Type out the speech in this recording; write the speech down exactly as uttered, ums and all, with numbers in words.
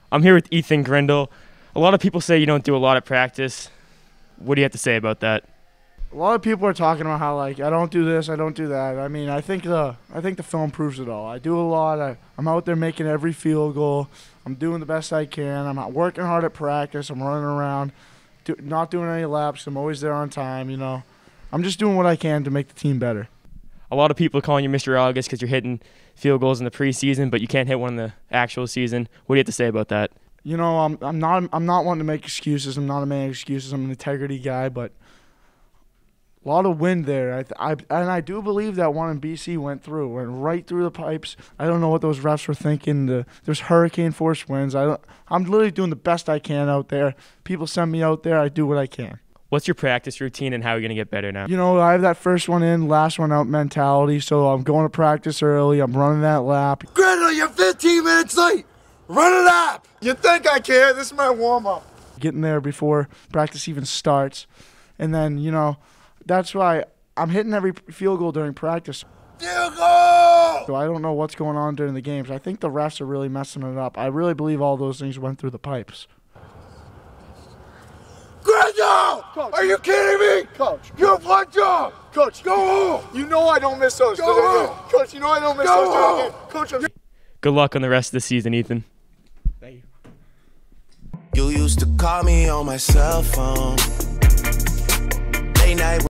I'm here with Ethan Grindle. A lot of people say you don't do a lot of practice. What do you have to say about that? A lot of people are talking about how, like, I don't do this, I don't do that. I mean, I think the I think the film proves it all. I do a lot. I, I'm out there making every field goal. I'm doing the best I can. I'm out working hard at practice. I'm running around, do, not doing any laps. I'm always there on time, you know. I'm just doing what I can to make the team better. A lot of people are calling you Mister August because you're hitting field goals in the preseason, but you can't hit one in the actual season. What do you have to say about that? You know, I'm I'm not I'm not wanting to make excuses. I'm not a man of excuses. I'm an integrity guy, but a lot of wind there. I, I and I do believe that one in B C went through, went right through the pipes. I don't know what those refs were thinking. The, there's hurricane force winds. I don't, I'm literally doing the best I can out there. People send me out there. I do what I can. What's your practice routine and how are you going to get better now? You know, I have that first one in, last one out mentality. So I'm going to practice early. I'm running that lap. Grindle, you're fifteen minutes late. Run a lap. You think I care? This is my warm up. Getting there before practice even starts, and then you know. That's why I'm hitting every field goal during practice. Field goal! So I don't know what's going on during the games. I think the refs are really messing it up. I really believe all those things went through the pipes. Grindle! Coach, are you kidding me? Coach. You have one job. Coach, go home. You know I don't miss those. Go home. Coach, you know I don't miss go those. Home. Coach, I'm... Good luck on the rest of the season, Ethan. Thank you. You used to call me on my cell phone. Late night.